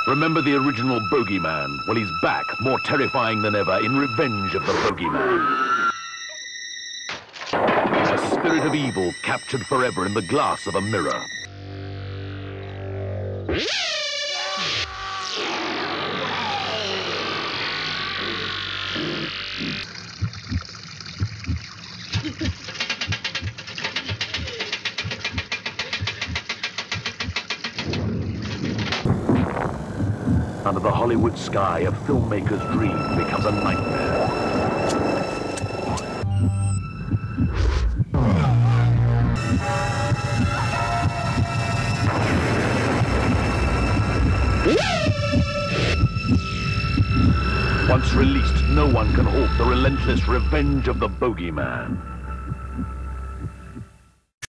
Remember the original Boogeyman? Well, he's back, more terrifying than ever, in revenge of the Boogeyman. A spirit of evil captured forever in the glass of a mirror. Under the Hollywood sky, a filmmaker's dream becomes a nightmare. Once released, no one can halt the relentless revenge of the Boogeyman.